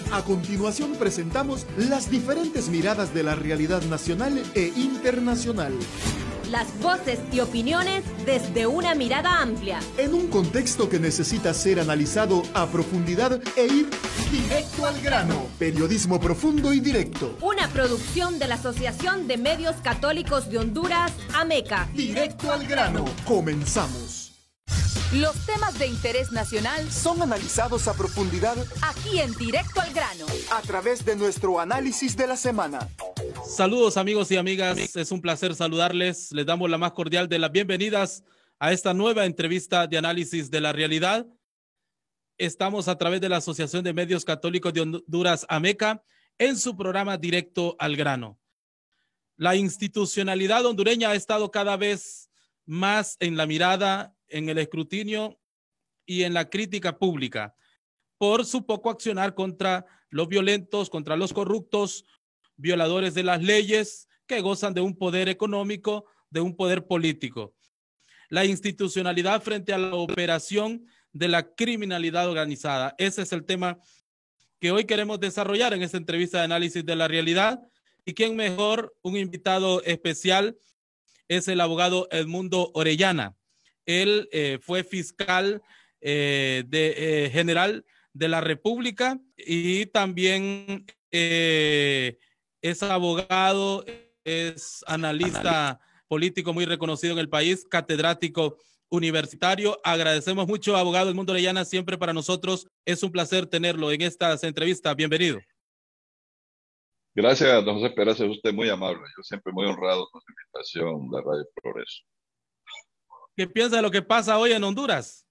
A continuación presentamos las diferentes miradas de la realidad nacional e internacional. Las voces y opiniones desde una mirada amplia. En un contexto que necesita ser analizado a profundidad e ir directo al grano. Periodismo profundo y directo. Una producción de la Asociación de Medios Católicos de Honduras, AMECA. Directo al grano. Comenzamos. Los temas de interés nacional son analizados a profundidad aquí en Directo al Grano, a través de nuestro análisis de la semana. Saludos amigos y amigas, es un placer saludarles. Les damos la más cordial de las bienvenidas a esta nueva entrevista de análisis de la realidad. Estamos a través de la Asociación de Medios Católicos de Honduras, AMECA, en su programa Directo al Grano. La institucionalidad hondureña ha estado cada vez más en la mirada, en el escrutinio y en la crítica pública por su poco accionar contra los violentos, contra los corruptos, violadores de las leyes que gozan de un poder económico, de un poder político. La institucionalidad frente a la operación de la criminalidad organizada. Ese es el tema que hoy queremos desarrollar en esta entrevista de análisis de la realidad. ¿Y quién mejor? Un invitado especial es el abogado Edmundo Orellana. Él fue fiscal general de la República y también es abogado, es analista político muy reconocido en el país, catedrático universitario. Agradecemos mucho, abogado Edmundo Orellana, siempre para nosotros es un placer tenerlo en estas entrevistas. Bienvenido. Gracias, don José Pérez, es usted muy amable. Yo siempre muy honrado con su invitación de Radio Progreso. ¿Qué piensa de lo que pasa hoy en Honduras?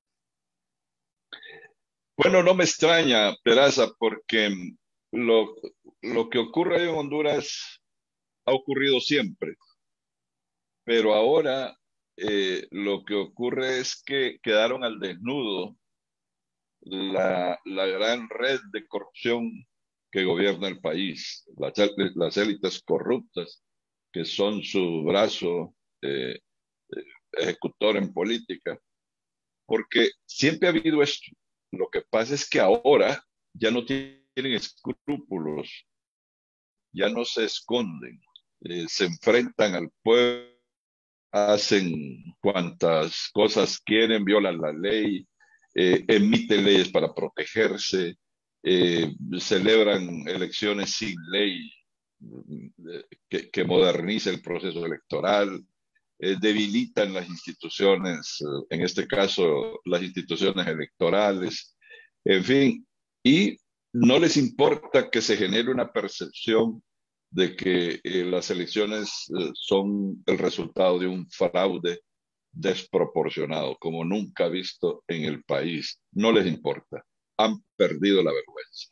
Bueno, no me extraña, Peraza, porque lo que ocurre en Honduras ha ocurrido siempre, pero ahora lo que ocurre es que quedaron al desnudo la gran red de corrupción que gobierna el país, las élites corruptas que son su brazo ejecutor en política, porque siempre ha habido esto. Lo que pasa es que ahora ya no tienen escrúpulos, ya no se esconden, se enfrentan al pueblo, hacen cuantas cosas quieren, violan la ley, emiten leyes para protegerse, celebran elecciones sin ley que modernice el proceso electoral, debilitan las instituciones, en este caso las instituciones electorales, en fin, y no les importa que se genere una percepción de que las elecciones son el resultado de un fraude desproporcionado, como nunca visto en el país. No les importa, han perdido la vergüenza.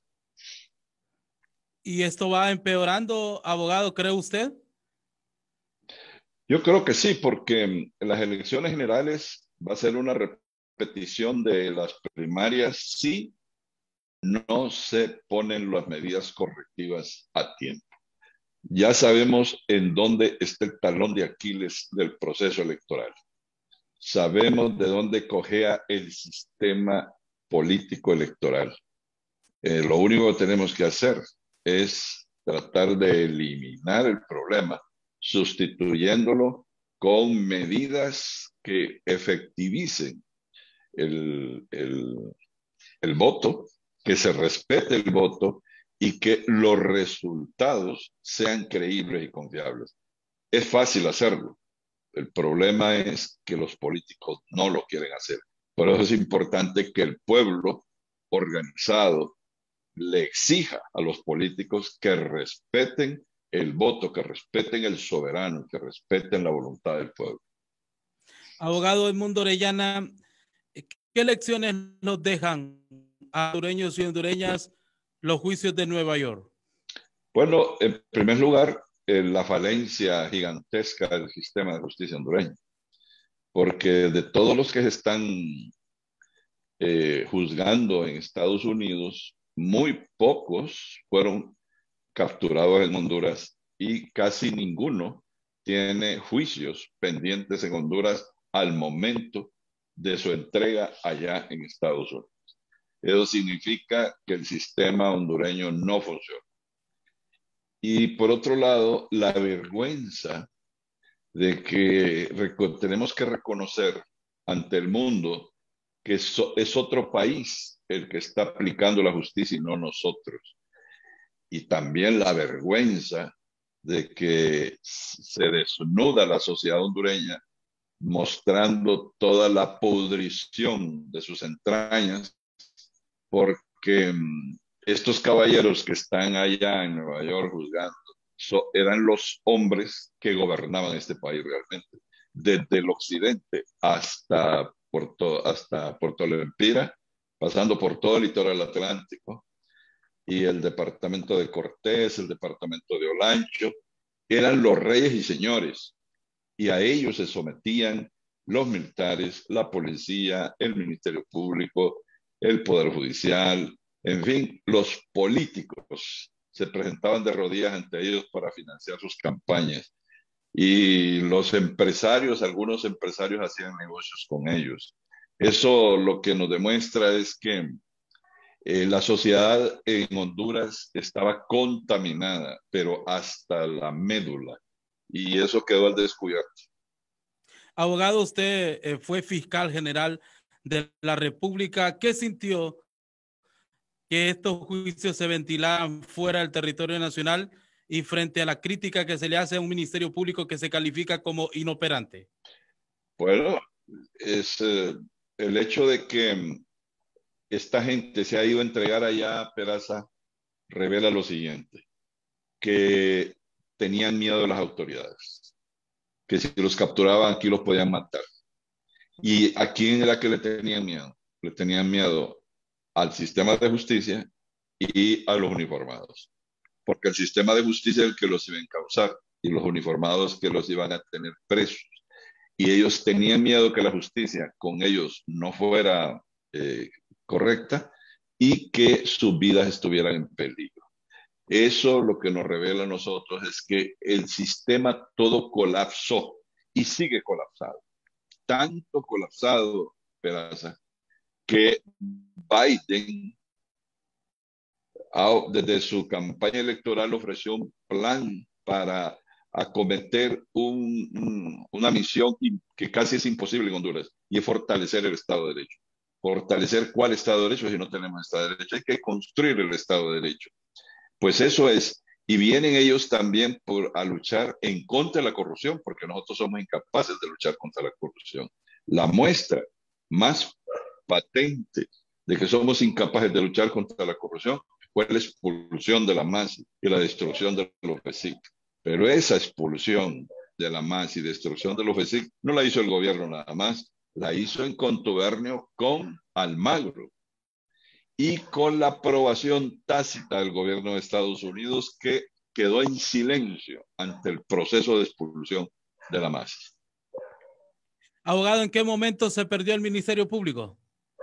¿Y esto va empeorando, abogado, cree usted? Yo creo que sí, porque en las elecciones generales va a ser una repetición de las primarias si no se ponen las medidas correctivas a tiempo. Ya sabemos en dónde está el talón de Aquiles del proceso electoral. Sabemos de dónde cojea el sistema político electoral. Lo único que tenemos que hacer es tratar de eliminar el problema, sustituyéndolo con medidas que efectivicen el voto, que se respete el voto y que los resultados sean creíbles y confiables. Es fácil hacerlo. El problema es que los políticos no lo quieren hacer. Por eso es importante que el pueblo organizado le exija a los políticos que respeten el voto, que respeten el soberano, que respeten la voluntad del pueblo. Abogado Edmundo Orellana, ¿qué lecciones nos dejan a hondureños y hondureñas los juicios de Nueva York? Bueno, en primer lugar, la falencia gigantesca del sistema de justicia hondureño, porque de todos los que se están juzgando en Estados Unidos, muy pocos fueron capturados en Honduras y casi ninguno tiene juicios pendientes en Honduras al momento de su entrega allá en Estados Unidos. Eso significa que el sistema hondureño no funciona. Y por otro lado, la vergüenza de que tenemos que reconocer ante el mundo que es otro país el que está aplicando la justicia y no nosotros. Y también la vergüenza de que se desnuda la sociedad hondureña mostrando toda la pudrición de sus entrañas, porque estos caballeros que están allá en Nueva York juzgando eran los hombres que gobernaban este país realmente, desde el occidente hasta Puerto Lempira, pasando por todo el litoral atlántico y el departamento de Cortés, el departamento de Olancho, eran los reyes y señores, y a ellos se sometían los militares, la policía, el Ministerio Público, el Poder Judicial, en fin, los políticos se presentaban de rodillas ante ellos para financiar sus campañas. Y los empresarios, algunos empresarios hacían negocios con ellos. Eso lo que nos demuestra es que la sociedad en Honduras estaba contaminada, pero hasta la médula. Y eso quedó al descubierto. Abogado, usted fue fiscal general de la República. ¿Qué sintió que estos juicios se ventilaran fuera del territorio nacional y frente a la crítica que se le hace a un ministerio público que se califica como inoperante? Bueno, es el hecho de que esta gente se ha ido a entregar allá a Peraza revela lo siguiente, que tenían miedo de las autoridades, que si los capturaban aquí los podían matar. ¿Y a quién era que le tenían miedo? Le tenían miedo al sistema de justicia y a los uniformados, porque el sistema de justicia es el que los iba a encauzar y los uniformados que los iban a tener presos. Y ellos tenían miedo que la justicia con ellos no fuera correcta y que sus vidas estuvieran en peligro. Eso lo que nos revela a nosotros es que el sistema todo colapsó y sigue colapsado. Tanto colapsado, Peraza, que Biden desde su campaña electoral ofreció un plan para acometer una misión que casi es imposible en Honduras, y es fortalecer el Estado de Derecho. ¿Fortalecer cuál Estado de Derecho si no tenemos Estado de Derecho? Hay que construir el Estado de Derecho. Pues eso es, y vienen ellos también a luchar en contra de la corrupción, porque nosotros somos incapaces de luchar contra la corrupción. La muestra más patente de que somos incapaces de luchar contra la corrupción fue la expulsión de la MAS y la destrucción de los FESIC. Pero esa expulsión de la MAS y destrucción de los FESIC no la hizo el gobierno nada más, la hizo en contubernio con Almagro y con la aprobación tácita del gobierno de Estados Unidos, que quedó en silencio ante el proceso de expulsión de la MAS. Abogado, ¿en qué momento se perdió el Ministerio Público?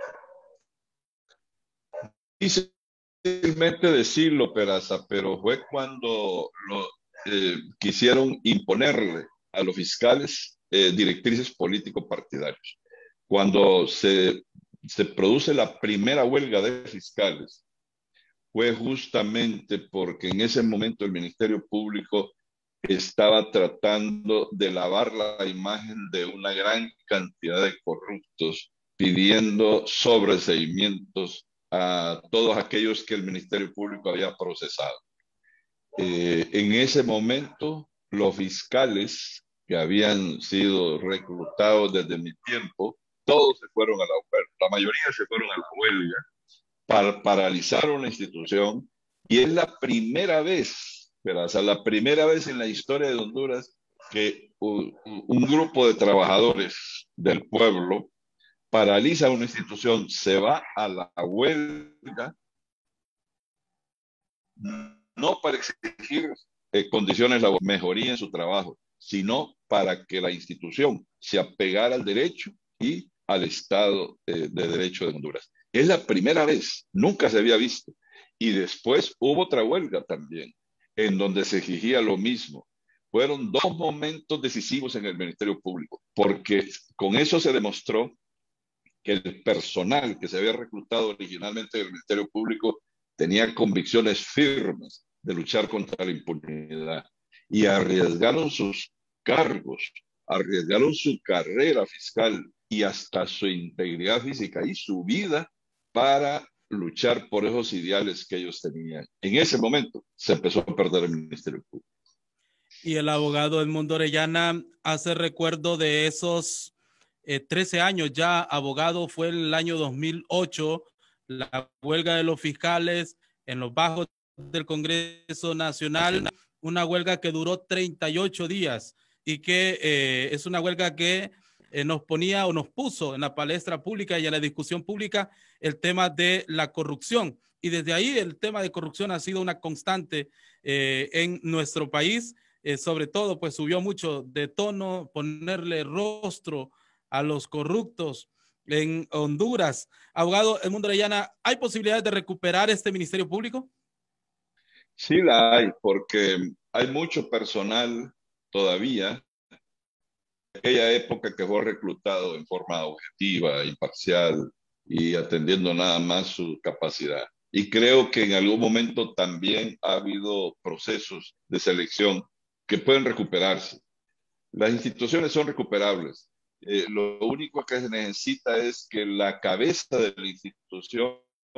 Difícilmente decirlo, Peraza, pero fue cuando quisieron imponerle a los fiscales directrices político-partidarios. Cuando se produce la primera huelga de fiscales, fue justamente porque en ese momento el Ministerio Público estaba tratando de lavar la imagen de una gran cantidad de corruptos, pidiendo sobreseimientos a todos aquellos que el Ministerio Público había procesado. En ese momento, los fiscales que habían sido reclutados desde mi tiempo, todos se fueron a la huelga, la mayoría se fueron a la huelga para paralizar una institución, y es la primera vez, la primera vez en la historia de Honduras que un grupo de trabajadores del pueblo paraliza una institución, se va a la huelga, no para exigir condiciones laborales, mejoría en su trabajo, sino para que la institución se apegara al derecho y al Estado de Derecho de Honduras. Es la primera vez, nunca se había visto. Y después hubo otra huelga también, en donde se exigía lo mismo. Fueron dos momentos decisivos en el Ministerio Público, porque con eso se demostró que el personal que se había reclutado originalmente del Ministerio Público tenía convicciones firmes de luchar contra la impunidad y arriesgaron sus cargos, arriesgaron su carrera fiscal y hasta su integridad física y su vida para luchar por esos ideales que ellos tenían. En ese momento se empezó a perder el Ministerio Público. Y el abogado Edmundo Orellana hace recuerdo de esos 13 años ya abogado. Fue el año 2008, la huelga de los fiscales en los bajos del Congreso Nacional, una huelga que duró 38 días y que es una huelga que nos ponía o nos puso en la palestra pública y en la discusión pública el tema de la corrupción. Y desde ahí el tema de corrupción ha sido una constante en nuestro país. Sobre todo, pues subió mucho de tono ponerle rostro a los corruptos en Honduras. Abogado Edmundo Orellana, ¿hay posibilidades de recuperar este Ministerio Público? Sí la hay, porque hay mucho personal todavía de aquella época que fue reclutado en forma objetiva, imparcial y atendiendo nada más su capacidad. Y creo que en algún momento también ha habido procesos de selección que pueden recuperarse. Las instituciones son recuperables. Lo único que se necesita es que la cabeza de la institución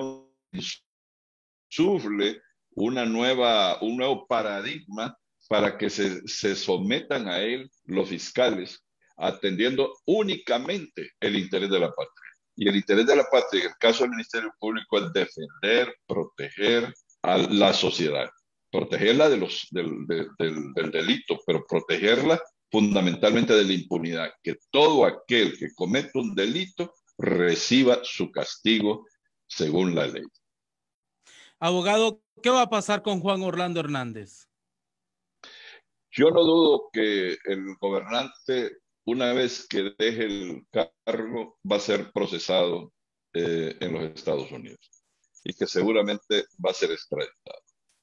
sufle un nuevo paradigma para que se sometan a él los fiscales, atendiendo únicamente el interés de la patria. Y el interés de la patria, en el caso del Ministerio Público, es defender, proteger a la sociedad. Protegerla del delito, pero protegerla fundamentalmente de la impunidad, que todo aquel que comete un delito reciba su castigo según la ley. Abogado, ¿qué va a pasar con Juan Orlando Hernández? Yo no dudo que el gobernante, una vez que deje el cargo, va a ser procesado en los Estados Unidos y que seguramente va a ser extraditado.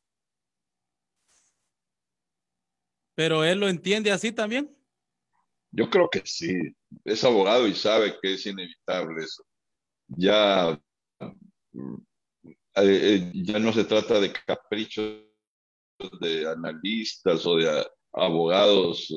¿Pero él lo entiende así también? Yo creo que sí. Es abogado y sabe que es inevitable eso. Ya no se trata de caprichos de analistas o de abogados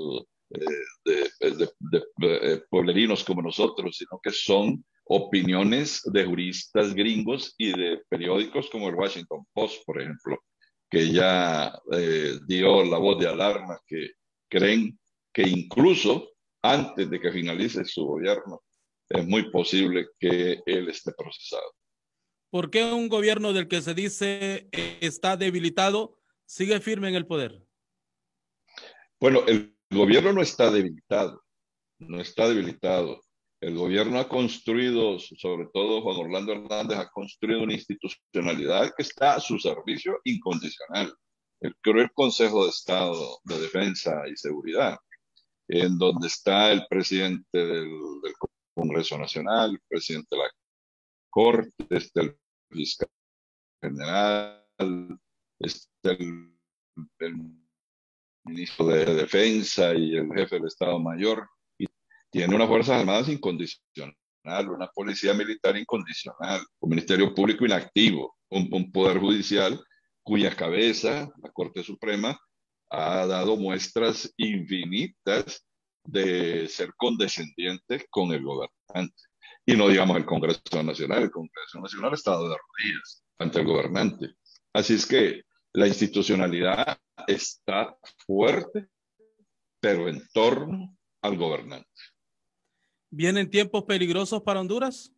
pueblerinos como nosotros, sino que son opiniones de juristas gringos y de periódicos como el Washington Post, por ejemplo, que ya dio la voz de alarma, que creen que incluso antes de que finalice su gobierno es muy posible que él esté procesado. ¿Por qué un gobierno del que se dice está debilitado sigue firme en el poder? Bueno, el gobierno no está debilitado, no está debilitado. El gobierno ha construido, sobre todo Juan Orlando Hernández, ha construido una institucionalidad que está a su servicio incondicional. El Consejo de Estado de Defensa y Seguridad, en donde está el presidente del Congreso Nacional, el presidente de la Corte, está el fiscal general, está el ministro de Defensa y el jefe del Estado Mayor. Tiene unas Fuerzas Armadas incondicional, una policía militar incondicional, un Ministerio Público inactivo, un Poder Judicial cuya cabeza, la Corte Suprema, ha dado muestras infinitas de ser condescendiente con el gobernante. Y no digamos el Congreso Nacional. El Congreso Nacional ha estado de rodillas ante el gobernante. Así es que la institucionalidad está fuerte, pero en torno al gobernante. ¿Vienen tiempos peligrosos para Honduras?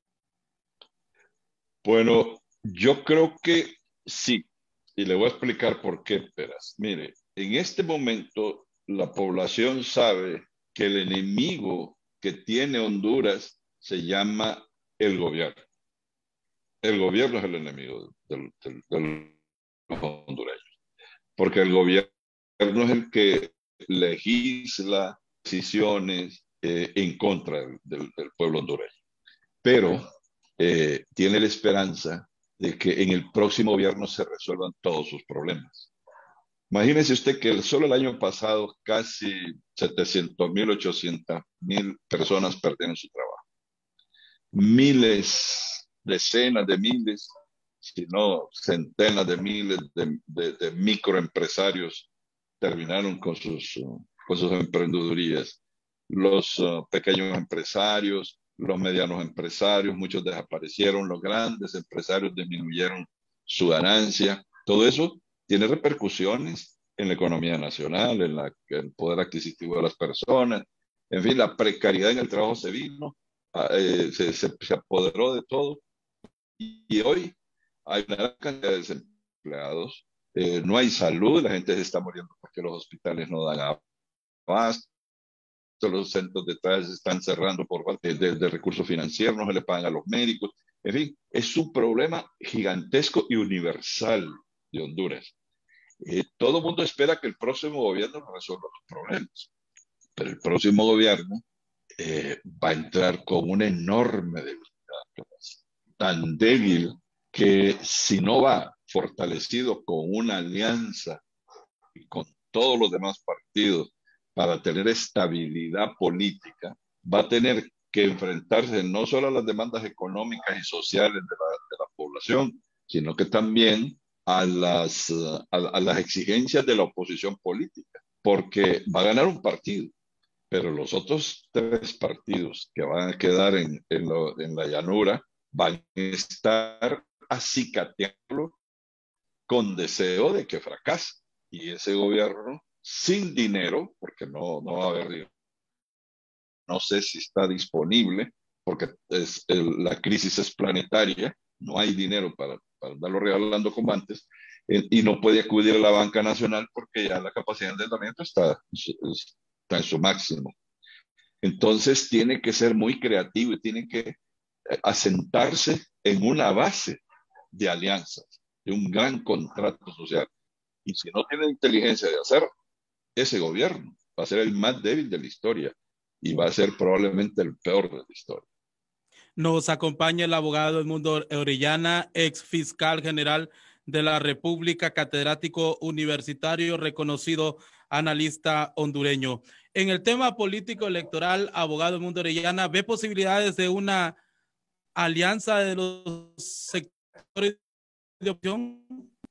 Bueno, yo creo que sí. Y le voy a explicar por qué, Peras. Mire, en este momento la población sabe que el enemigo que tiene Honduras se llama el gobierno. El gobierno es el enemigo de los hondureños. Porque el gobierno es el que legisla decisiones en contra del pueblo hondureño. Pero tiene la esperanza de que en el próximo gobierno se resuelvan todos sus problemas. Imagínese usted que solo el año pasado casi 700,000, 800,000 personas perdieron su trabajo. miles, decenas de miles, si no centenas de miles de microempresarios terminaron con sus emprendedurías. Los pequeños empresarios, los medianos empresarios, muchos desaparecieron, los grandes empresarios disminuyeron su ganancia. Todo eso tiene repercusiones en la economía nacional, en el poder adquisitivo de las personas. En fin, la precariedad en el trabajo se vino, se apoderó de todo. Y hoy hay una gran cantidad de desempleados, no hay salud, la gente se está muriendo porque los hospitales no dan abasto, los centros de trajes están cerrando por falta de recursos financieros, no se le pagan a los médicos. En fin, es un problema gigantesco y universal de Honduras. Todo el mundo espera que el próximo gobierno resuelva los problemas, pero el próximo gobierno va a entrar con una enorme debilidad, tan débil que si no va fortalecido con una alianza y con todos los demás partidos para tener estabilidad política, va a tener que enfrentarse no solo a las demandas económicas y sociales de la población, sino que también a las exigencias de la oposición política, porque va a ganar un partido, pero los otros 3 partidos que van a quedar en la llanura van a estar acicateándolo con deseo de que fracase. Y ese gobierno, sin dinero, porque no va a haber dinero, no sé si está disponible, porque la crisis es planetaria, no hay dinero para andarlo regalando como antes, y no puede acudir a la banca nacional porque ya la capacidad de endeudamiento está en su máximo. Entonces tiene que ser muy creativo y tiene que asentarse en una base de alianzas, de un gran contrato social. Y si no tiene inteligencia de hacer, ese gobierno va a ser el más débil de la historia y va a ser probablemente el peor de la historia. Nos acompaña el abogado Edmundo Orellana, ex fiscal general de la República, catedrático universitario, reconocido analista hondureño. En el tema político electoral, abogado Edmundo Orellana, ¿ve posibilidades de una alianza de los sectores de opción?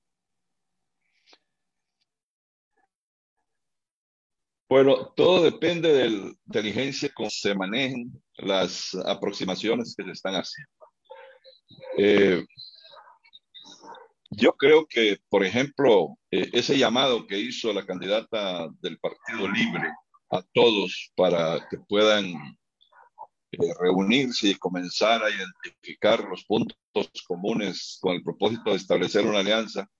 Bueno, todo depende de la inteligencia con que se manejen las aproximaciones que se están haciendo. Yo creo que, por ejemplo, ese llamado que hizo la candidata del Partido Libre a todos para que puedan reunirse y comenzar a identificar los puntos comunes con el propósito de establecer una alianza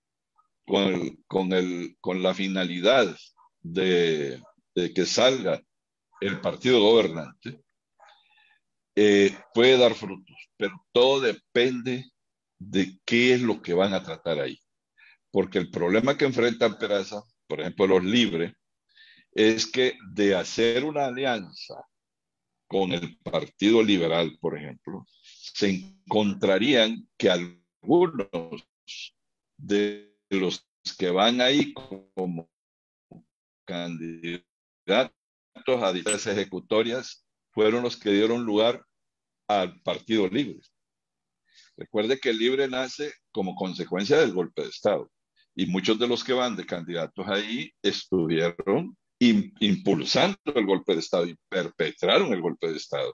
con la finalidad de que salga el partido gobernante, puede dar frutos, pero todo depende de qué es lo que van a tratar ahí. Porque el problema que enfrentan Peraza, por ejemplo, los Libres, es que de hacer una alianza con el Partido Liberal, por ejemplo, se encontrarían que algunos de los que van ahí como candidatos a diversas ejecutorias fueron los que dieron lugar al Partido Libre. Recuerde que el Libre nace como consecuencia del golpe de Estado y muchos de los que van de candidatos ahí estuvieron impulsando el golpe de Estado y perpetraron el golpe de Estado.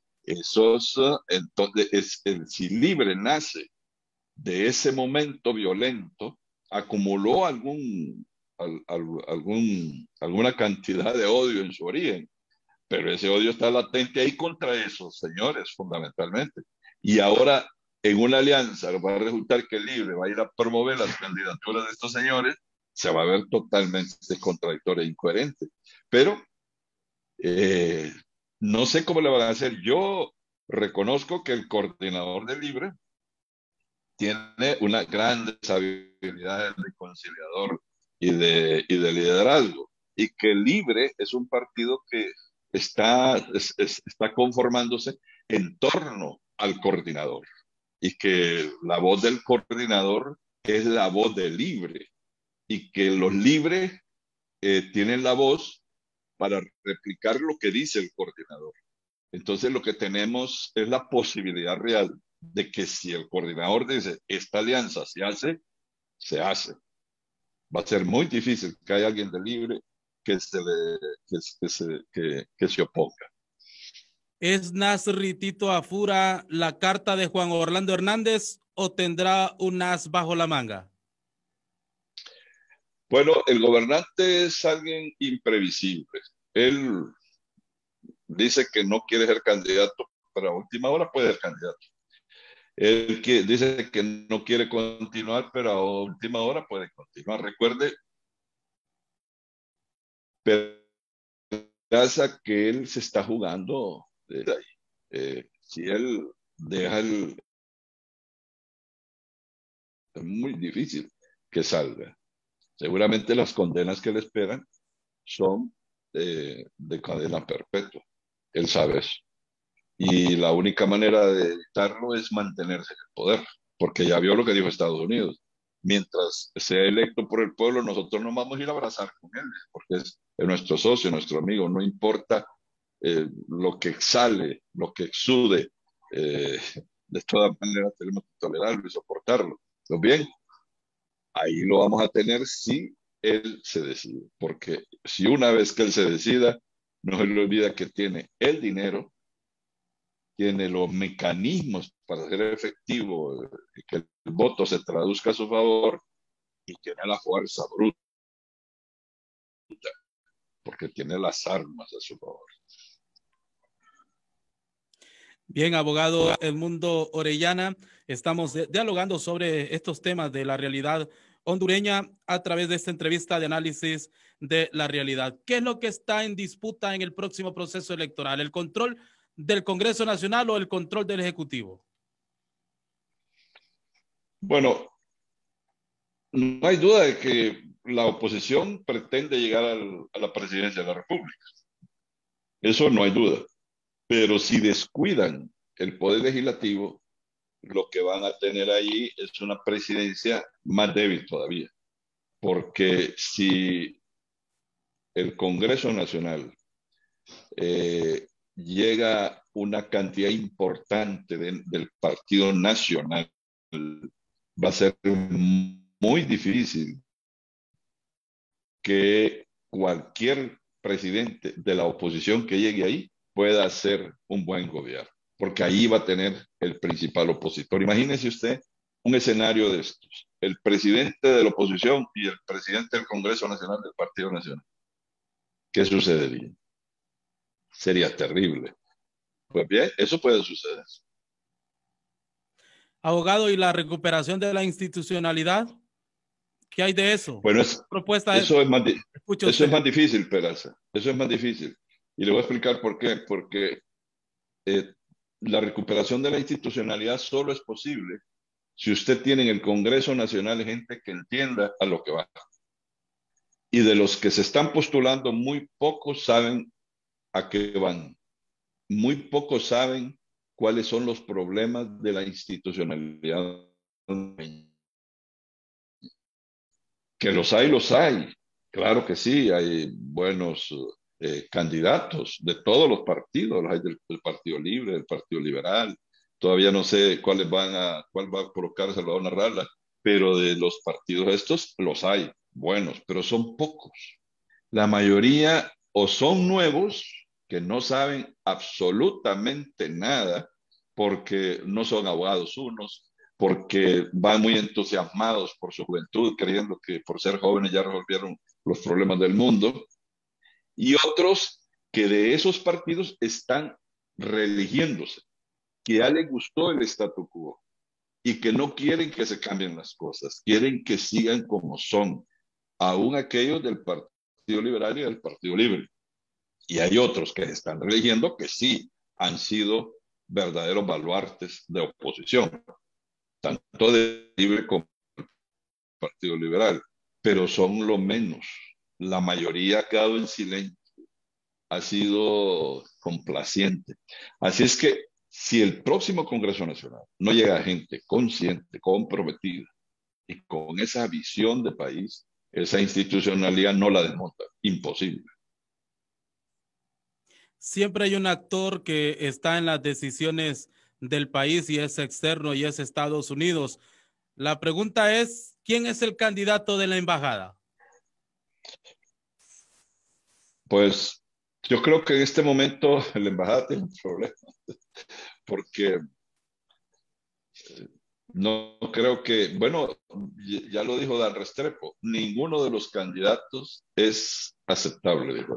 Entonces, si Libre nace de ese momento violento, acumuló alguna cantidad de odio en su origen, pero ese odio está latente ahí contra esos señores fundamentalmente. Y ahora en una alianza va a resultar que el Libre va a ir a promover las candidaturas de estos señores, se va a ver totalmente contradictorio e incoherente. Pero no sé cómo le van a hacer. Yo reconozco que el coordinador del Libre tiene una gran habilidad de conciliador y de liderazgo, y que el Libre es un partido que está conformándose en torno al coordinador, y que la voz del coordinador es la voz del Libre, y que los Libres tienen la voz para replicar lo que dice el coordinador. Entonces lo que tenemos es la posibilidad real de que si el coordinador dice esta alianza se hace, se hace. Va a ser muy difícil que haya alguien de Libre que se oponga. ¿Es Nasri Tito Afura la carta de Juan Orlando Hernández o tendrá un as bajo la manga? Bueno, el gobernante es alguien imprevisible. Él dice que no quiere ser candidato, pero a última hora puede ser candidato. Él dice que no quiere continuar, pero a última hora puede continuar. Recuerde, Peraza, que él se está jugando desde ahí. Si él deja es muy difícil que salga. Seguramente las condenas que le esperan son de cadena perpetua. Él sabe eso. Y la única manera de evitarlo es mantenerse en el poder, porque ya vio lo que dijo Estados Unidos. Mientras sea electo por el pueblo, nosotros no vamos a ir a abrazar con él, porque es nuestro socio, nuestro amigo, no importa lo que exhale, lo que exude, de todas maneras tenemos que tolerarlo y soportarlo. Pues bien, ahí lo vamos a tener si él se decide, porque si una vez que él se decida, no se le olvida que tiene el dinero, tiene los mecanismos para hacer efectivo que el voto se traduzca a su favor y tiene la fuerza bruta, porque tiene las armas a su favor. Bien, abogado Edmundo Orellana, estamos dialogando sobre estos temas de la realidad hondureña a través de esta entrevista de análisis de la realidad. ¿Qué es lo que está en disputa en el próximo proceso electoral? ¿El control del Congreso Nacional o el control del Ejecutivo? Bueno, no hay duda de que la oposición pretende llegar a la presidencia de la República. Eso no hay duda. Pero si descuidan el poder legislativo, lo que van a tener ahí es una presidencia más débil todavía. Porque si el Congreso Nacional llega una cantidad importante del Partido Nacional, va a ser muy difícil que cualquier presidente de la oposición que llegue ahí pueda hacer un buen gobierno, porque ahí va a tener el principal opositor. Imagínese usted un escenario de estos, el presidente de la oposición y el presidente del Congreso Nacional del Partido Nacional. ¿Qué sucedería? Sería terrible. Pues bien, eso puede suceder. Abogado, ¿y la recuperación de la institucionalidad? ¿Qué hay de eso? Bueno, propuesta eso es más difícil, Peraza. Eso es más difícil. Y le voy a explicar por qué. Porque la recuperación de la institucionalidad solo es posible si usted tiene en el Congreso Nacional gente que entienda a lo que va. Y de los que se están postulando, muy pocos saben a qué van. Muy pocos saben cuáles son los problemas de la institucionalidad. Que los hay. Claro que sí, hay buenos candidatos de todos los partidos, hay del Partido Libre, del Partido Liberal. Todavía no sé cuál va a colocar Salvador Narrala, pero de los partidos estos los hay buenos, pero son pocos. La mayoría o son nuevos que no saben absolutamente nada porque no son abogados unos, porque van muy entusiasmados por su juventud, creyendo que por ser jóvenes ya resolvieron los problemas del mundo, y otros que de esos partidos están religiéndose, que ya les gustó el statu quo y que no quieren que se cambien las cosas, quieren que sigan como son, aún aquellos del Partido Liberal y del Partido Libre. Y hay otros que están religiendo que sí han sido verdaderos baluartes de oposición, tanto de Libre como del Partido Liberal, pero son lo menos. La mayoría ha quedado en silencio, ha sido complaciente. Así es que si el próximo Congreso Nacional no llega gente consciente, comprometida y con esa visión de país, esa institucionalidad no la desmonta. Imposible. siempre hay un actor que está en las decisiones del país y es externo y es Estados Unidos. La pregunta es, ¿quién es el candidato de la embajada? Pues yo creo que en este momento la embajada tiene un problema, porque no creo que, bueno, ya lo dijo Dan Restrepo, ninguno de los candidatos es aceptable, dijo.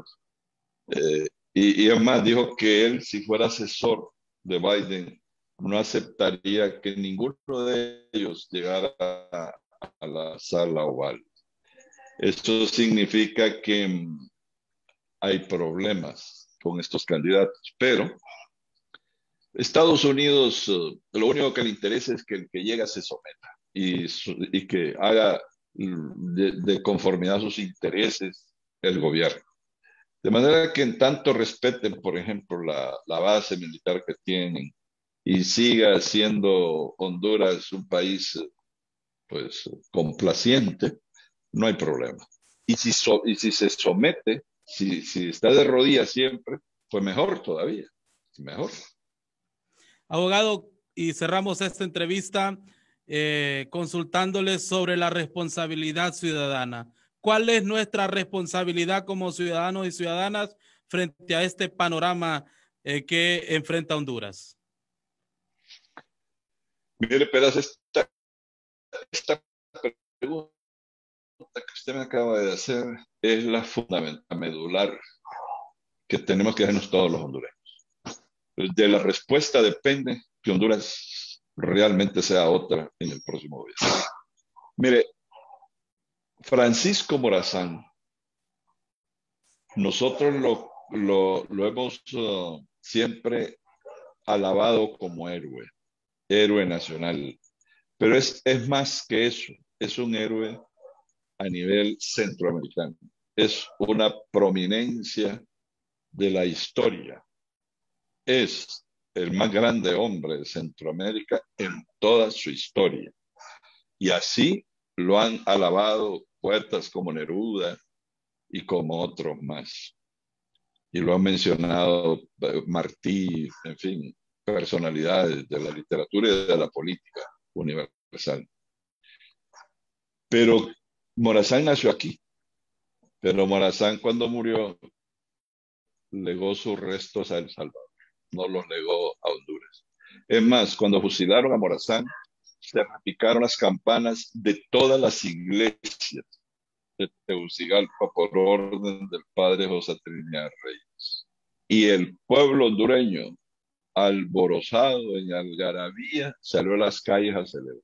Y además dijo que él, si fuera asesor de Biden, no aceptaría que ninguno de ellos llegara a la sala oval. Eso significa que hay problemas con estos candidatos, pero Estados Unidos, lo único que le interesa es que el que llega se someta y que haga de conformidad a sus intereses el gobierno. De manera que en tanto respeten, por ejemplo, la base militar que tienen y siga siendo Honduras un país pues complaciente, no hay problema. Y si se somete, si está de rodillas siempre, pues mejor todavía, mejor. Abogado, y cerramos esta entrevista consultándoles sobre la responsabilidad ciudadana. ¿Cuál es nuestra responsabilidad como ciudadanos y ciudadanas frente a este panorama que enfrenta Honduras? Mire, Peras, esta pregunta que usted me acaba de hacer es la fundamental, medular, que tenemos que hacernos todos los hondureños. De la respuesta depende que Honduras realmente sea otra en el próximo gobierno. Mire, Francisco Morazán, nosotros lo hemos siempre alabado como héroe nacional, pero es más que eso, es un héroe a nivel centroamericano, es una prominencia de la historia, es el más grande hombre de Centroamérica en toda su historia, y así lo han alabado poetas como Neruda y como otros más. Y lo han mencionado Martí, en fin, personalidades de la literatura y de la política universal. Pero Morazán nació aquí. Pero Morazán, cuando murió, legó sus restos a El Salvador, no los legó a Honduras. Es más, cuando fusilaron a Morazán, se repicaron las campanas de todas las iglesias de Tegucigalpa por orden del padre José Trinidad Reyes. Y el pueblo hondureño, alborozado en algarabía, salió a las calles a celebrar.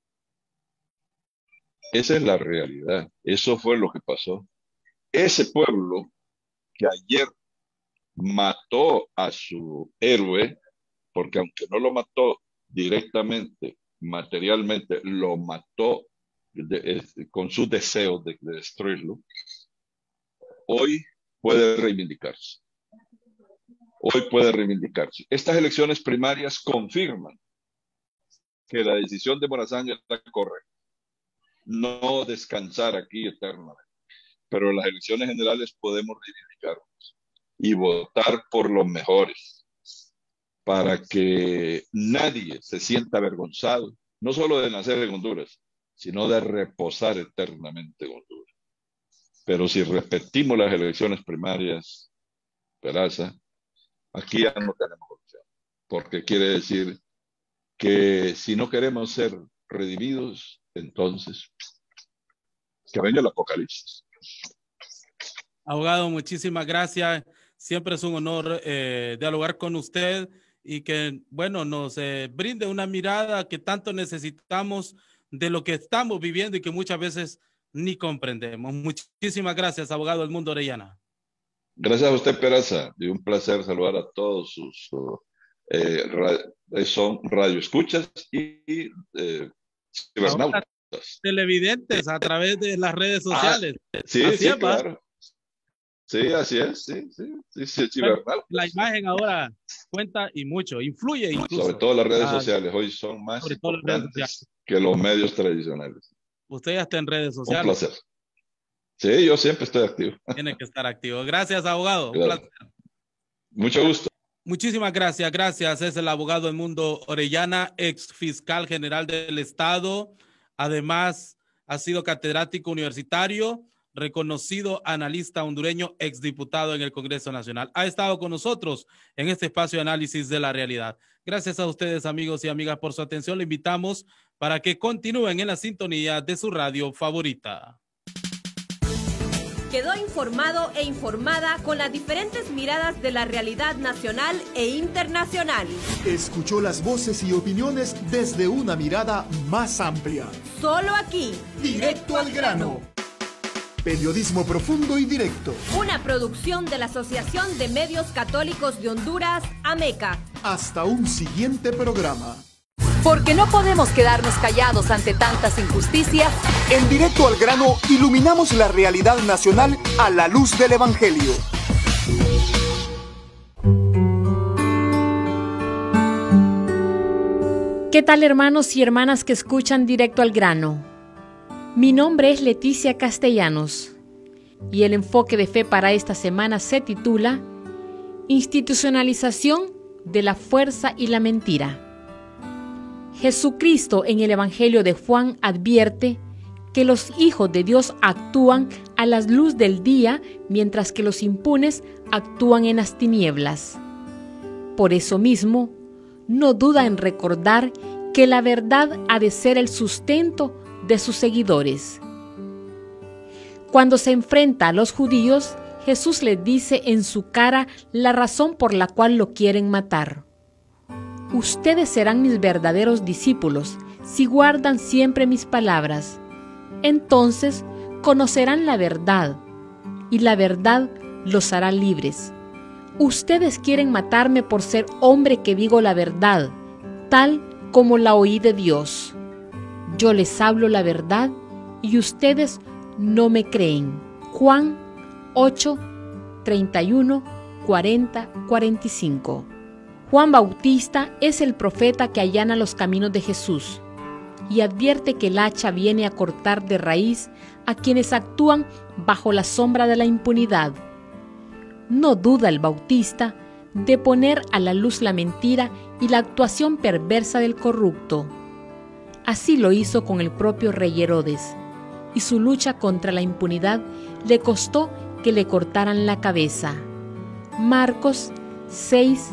Esa es la realidad. Eso fue lo que pasó. Ese pueblo que ayer mató a su héroe, porque aunque no lo mató directamente, materialmente, lo mató con sus deseos de destruirlo, hoy puede reivindicarse. Hoy puede reivindicarse. Estas elecciones primarias confirman que la decisión de Morazán es la correcta. No descansar aquí eternamente. Pero en las elecciones generales podemos reivindicarnos y votar por los mejores para que nadie se sienta avergonzado, no solo de nacer en Honduras, sino de reposar eternamente en Honduras. Pero si repetimos las elecciones primarias, Peraza, aquí ya no tenemos opción, porque quiere decir que si no queremos ser redimidos, entonces que venga el apocalipsis. Abogado, muchísimas gracias. Siempre es un honor dialogar con usted y que, bueno, nos brinde una mirada que tanto necesitamos de lo que estamos viviendo y que muchas veces ni comprendemos. Muchísimas gracias, abogado Edmundo Orellana. Gracias a usted, Peraza, y un placer saludar a todos sus son radioescuchas y cibernautas. Televidentes a través de las redes sociales. Sí, así sí, claro. Sí, así es, sí, cibernautas. La imagen ahora cuenta y mucho, influye incluso. Sobre todo las redes sociales, hoy son más importantes que los medios tradicionales. Usted ya está en redes sociales. Un placer. Sí, yo siempre estoy activo. Tiene que estar activo. Gracias, abogado. Claro. Un placer. Mucho gusto. Muchísimas gracias. Gracias. Es el abogado Edmundo Orellana, ex fiscal general del Estado. Además, ha sido catedrático universitario, reconocido analista hondureño, exdiputado en el Congreso Nacional. Ha estado con nosotros en este espacio de análisis de la realidad. Gracias a ustedes, amigos y amigas, por su atención. Le invitamos para que continúen en la sintonía de su radio favorita. Quedó informado e informada con las diferentes miradas de la realidad nacional e internacional. Escuchó las voces y opiniones desde una mirada más amplia. Solo aquí, Directo al grano. Periodismo profundo y directo. Una producción de la Asociación de Medios Católicos de Honduras, AMECA. Hasta un siguiente programa. Porque no podemos quedarnos callados ante tantas injusticias. En Directo al grano iluminamos la realidad nacional a la luz del Evangelio. ¿Qué tal, hermanos y hermanas que escuchan Directo al grano? Mi nombre es Leticia Castellanos y el enfoque de fe para esta semana se titula Institucionalización de la fuerza y la mentira. Jesucristo en el Evangelio de Juan advierte que los hijos de Dios actúan a la luz del día, mientras que los impunes actúan en las tinieblas. Por eso mismo, no duda en recordar que la verdad ha de ser el sustento de sus seguidores. Cuando se enfrenta a los judíos, Jesús les dice en su cara la razón por la cual lo quieren matar. Ustedes serán mis verdaderos discípulos si guardan siempre mis palabras. Entonces conocerán la verdad, y la verdad los hará libres. Ustedes quieren matarme por ser hombre que digo la verdad, tal como la oí de Dios. Yo les hablo la verdad y ustedes no me creen. Juan 8, 31, 40, 45. Juan Bautista es el profeta que allana los caminos de Jesús y advierte que el hacha viene a cortar de raíz a quienes actúan bajo la sombra de la impunidad. No duda el Bautista de poner a la luz la mentira y la actuación perversa del corrupto. Así lo hizo con el propio rey Herodes, y su lucha contra la impunidad le costó que le cortaran la cabeza. Marcos 6,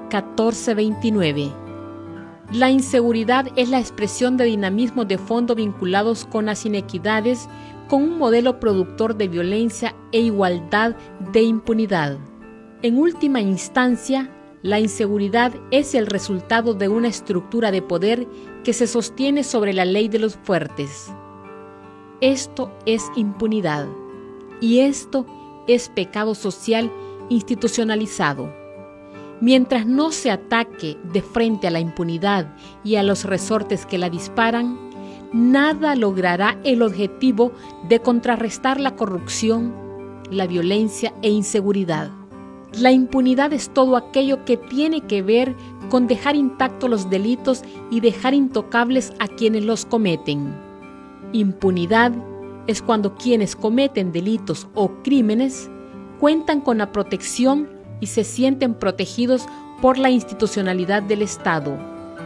14-29. La inseguridad es la expresión de dinamismos de fondo vinculados con las inequidades, con un modelo productor de violencia e igualdad de impunidad. En última instancia, la inseguridad es el resultado de una estructura de poder que se sostiene sobre la ley de los fuertes. Esto es impunidad, y esto es pecado social institucionalizado. Mientras no se ataque de frente a la impunidad y a los resortes que la disparan, nada logrará el objetivo de contrarrestar la corrupción, la violencia e inseguridad. La impunidad es todo aquello que tiene que ver con dejar intactos los delitos y dejar intocables a quienes los cometen. Impunidad es cuando quienes cometen delitos o crímenes cuentan con la protección y se sienten protegidos por la institucionalidad del Estado.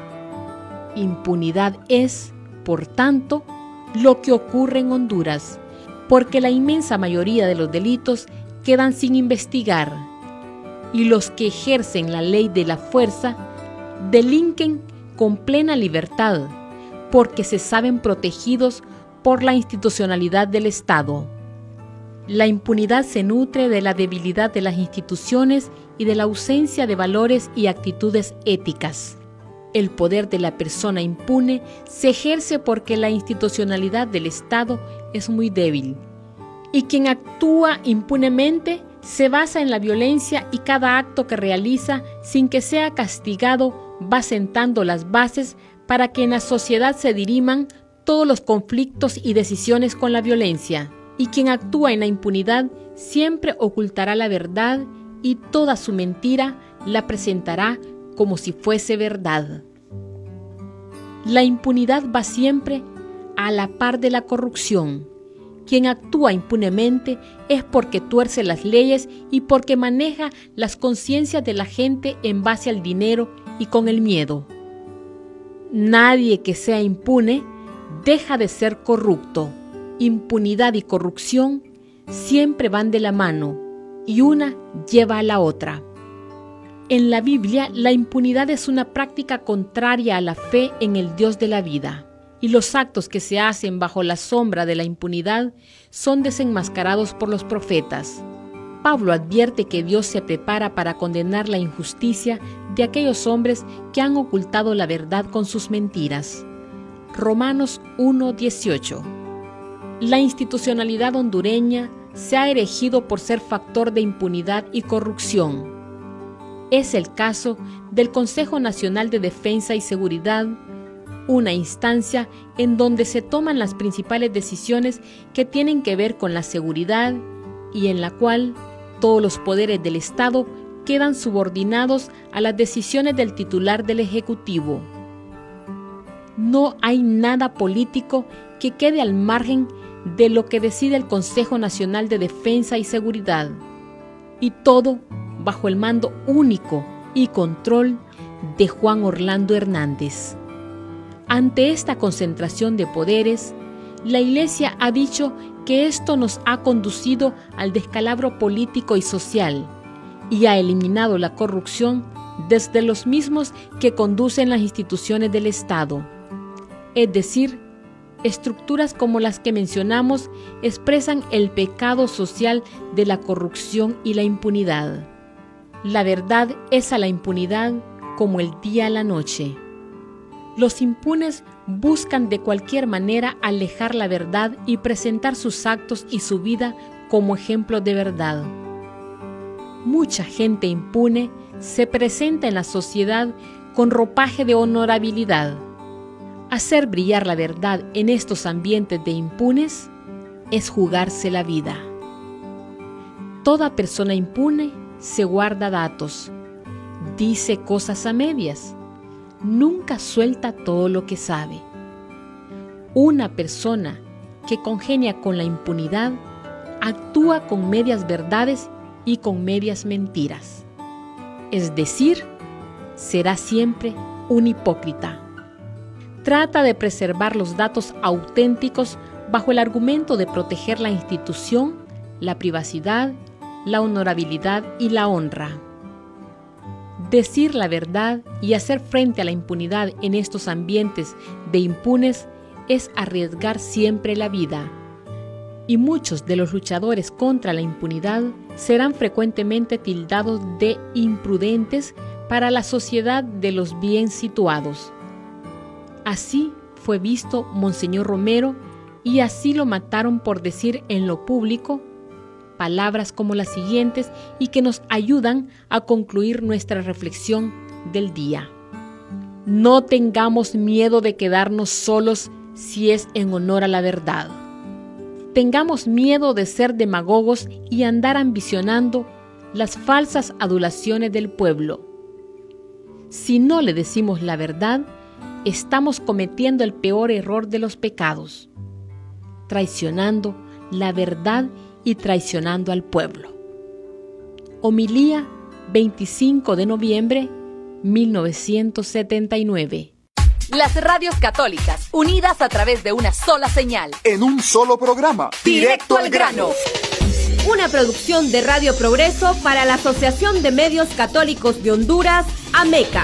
Impunidad es, por tanto, lo que ocurre en Honduras, porque la inmensa mayoría de los delitos quedan sin investigar, y los que ejercen la ley de la fuerza delinquen con plena libertad, porque se saben protegidos por la institucionalidad del Estado. La impunidad se nutre de la debilidad de las instituciones y de la ausencia de valores y actitudes éticas. El poder de la persona impune se ejerce porque la institucionalidad del Estado es muy débil. Y quien actúa impunemente se basa en la violencia y cada acto que realiza sin que sea castigado va sentando las bases para que en la sociedad se diriman todos los conflictos y decisiones con la violencia. Y quien actúa en la impunidad siempre ocultará la verdad y toda su mentira la presentará como si fuese verdad. La impunidad va siempre a la par de la corrupción. Quien actúa impunemente es porque tuerce las leyes y porque maneja las conciencias de la gente en base al dinero y con el miedo. Nadie que sea impune deja de ser corrupto. Impunidad y corrupción siempre van de la mano y una lleva a la otra. En la Biblia, la impunidad es una práctica contraria a la fe en el Dios de la vida, y los actos que se hacen bajo la sombra de la impunidad son desenmascarados por los profetas. Pablo advierte que Dios se prepara para condenar la injusticia de aquellos hombres que han ocultado la verdad con sus mentiras. Romanos 1:18. La institucionalidad hondureña se ha erigido por ser factor de impunidad y corrupción. Es el caso del Consejo Nacional de Defensa y Seguridad, una instancia en donde se toman las principales decisiones que tienen que ver con la seguridad y en la cual todos los poderes del Estado quedan subordinados a las decisiones del titular del Ejecutivo. No hay nada político que quede al margen de lo que decide el Consejo Nacional de Defensa y Seguridad, y todo bajo el mando único y control de Juan Orlando Hernández. Ante esta concentración de poderes, la Iglesia ha dicho que esto nos ha conducido al descalabro político y social y ha eliminado la corrupción desde los mismos que conducen las instituciones del Estado. Es decir, estructuras como las que mencionamos expresan el pecado social de la corrupción y la impunidad. La verdad es a la impunidad como el día a la noche. Los impunes buscan de cualquier manera alejar la verdad y presentar sus actos y su vida como ejemplos de verdad. Mucha gente impune se presenta en la sociedad con ropaje de honorabilidad. Hacer brillar la verdad en estos ambientes de impunes es jugarse la vida. Toda persona impune se guarda datos, dice cosas a medias, nunca suelta todo lo que sabe. Una persona que congenia con la impunidad actúa con medias verdades y con medias mentiras. Es decir, será siempre un hipócrita. Trata de preservar los datos auténticos bajo el argumento de proteger la institución, la privacidad, la honorabilidad y la honra. Decir la verdad y hacer frente a la impunidad en estos ambientes de impunes es arriesgar siempre la vida. Y muchos de los luchadores contra la impunidad serán frecuentemente tildados de imprudentes para la sociedad de los bien situados. Así fue visto Monseñor Romero y así lo mataron por decir en lo público palabras como las siguientes y que nos ayudan a concluir nuestra reflexión del día. No tengamos miedo de quedarnos solos si es en honor a la verdad. Tengamos miedo de ser demagogos y andar ambicionando las falsas adulaciones del pueblo. Si no le decimos la verdad, estamos cometiendo el peor error de los pecados, traicionando la verdad y traicionando al pueblo. Homilía 25 de noviembre 1979. Las radios católicas, unidas a través de una sola señal. En un solo programa. Directo al grano. Una producción de Radio Progreso para la Asociación de Medios Católicos de Honduras, AMECA.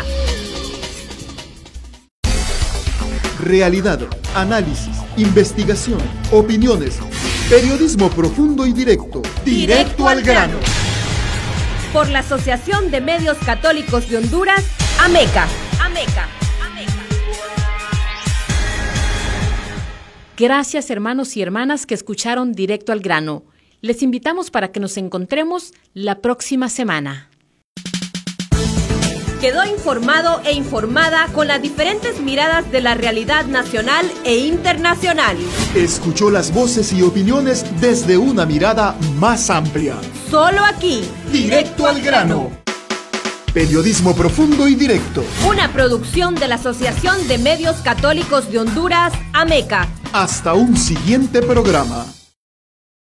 Realidad, análisis, investigación, opiniones, periodismo profundo y directo. Directo al grano. Por la Asociación de Medios Católicos de Honduras, AMECA. AMECA. Gracias, hermanos y hermanas que escucharon Directo al Grano. Les invitamos para que nos encontremos la próxima semana. Quedó informado e informada con las diferentes miradas de la realidad nacional e internacional. Escuchó las voces y opiniones desde una mirada más amplia. Solo aquí. Directo al grano. Periodismo profundo y directo. Una producción de la Asociación de Medios Católicos de Honduras, AMECA. Hasta un siguiente programa.